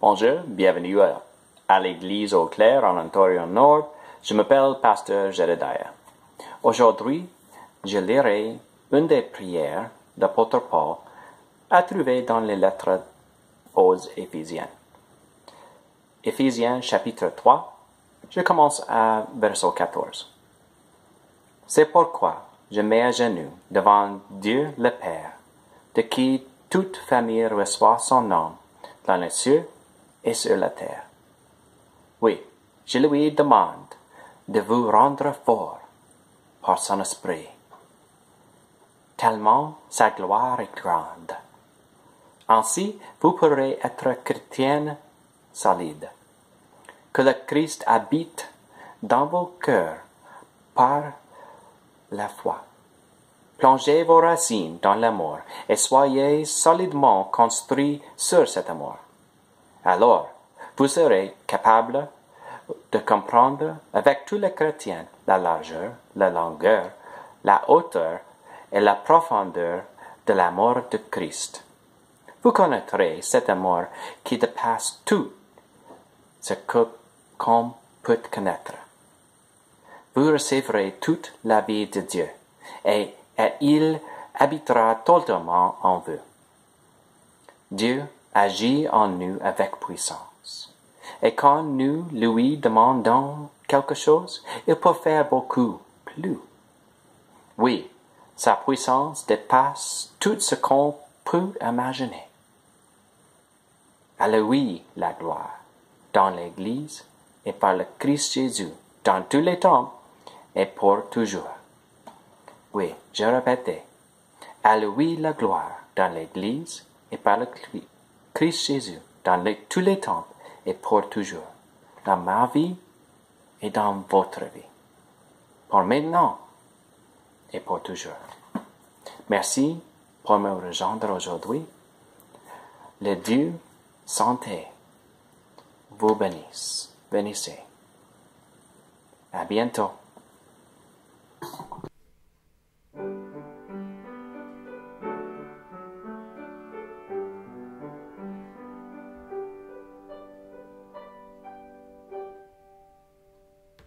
Bonjour, bienvenue à l'église Eau Claire en Ontario Nord. Je m'appelle Pasteur Jedediah. Aujourd'hui, je lirai une des prières d'apôtre Paul à trouver dans les lettres aux Éphésiens. Éphésiens chapitre 3, je commence à verset 14. C'est pourquoi je mets à genoux devant Dieu le Père, de qui toute famille reçoit son nom dans les cieux et sur la terre. Oui, je lui demande de vous rendre fort par son esprit, tellement sa gloire est grande. Ainsi, vous pourrez être chrétiens solides, que le Christ habite dans vos cœurs par la foi. Plongez vos racines dans l'amour et soyez solidement construits sur cet amour. Alors, vous serez capable de comprendre avec tous les chrétiens la largeur, la longueur, la hauteur et la profondeur de l'amour de Christ. Vous connaîtrez cet amour qui dépasse tout ce qu'on peut connaître. Vous recevrez toute la vie de Dieu et il habitera totalement en vous. Dieu agit en nous avec puissance. Et quand nous lui demandons quelque chose, il peut faire beaucoup plus. Oui, sa puissance dépasse tout ce qu'on peut imaginer. À lui la gloire, dans l'Église et par le Christ Jésus, dans tous les temps et pour toujours. Oui, je répète, à lui la gloire, dans l'Église et par le Christ Jésus, dans tous les temps et pour toujours, dans ma vie et dans votre vie, pour maintenant et pour toujours. Merci pour me rejoindre aujourd'hui. Le Dieu santé vous bénisse. Bénissez. À bientôt.